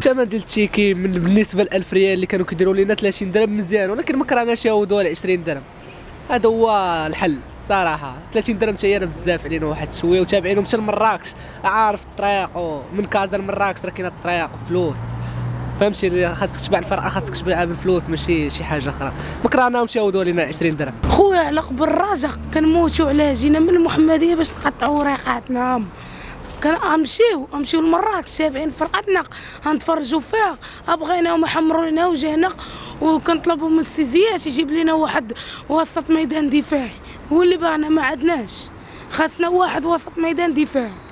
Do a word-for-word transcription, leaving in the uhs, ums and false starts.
الثمن ديال التيكي من بالنسبه ل ألف ريال اللي كانوا كيديروا لنا ثلاثين درهم مزيان، ولكن ما كرهناش يعاودوها ل عشرين درهم. هذا هو الحل الصراحه. ثلاثين درهم حتى هي بزاف علينا واحد شويه، وتابعينهم حتى لمراكش، عارف الطريق ومن كازا لمراكش راه كاينه الطريق وفلوس، فهمتي؟ خاصك تباع الفرقه، خاصك تبيعها بالفلوس ماشي شي حاجه اخرى. ما كرهناهمش يعاودوا لنا عشرين درهم. خويا على قبل الرجاء كنموتوا علاه، جينا من المحمديه باش نقطعوا وريقاتنا، كنمشيو نمشيو لمراكش تابعين فرقتنا غنتفرجوا فيها، بغيناهم يحمروا لنا وجهنا، وكنطلبوا من السي زياد يجيب لنا واحد وسط ميدان دفاعي، هو اللي باغنا ما عندناش، خاصنا واحد وسط ميدان دفاعي.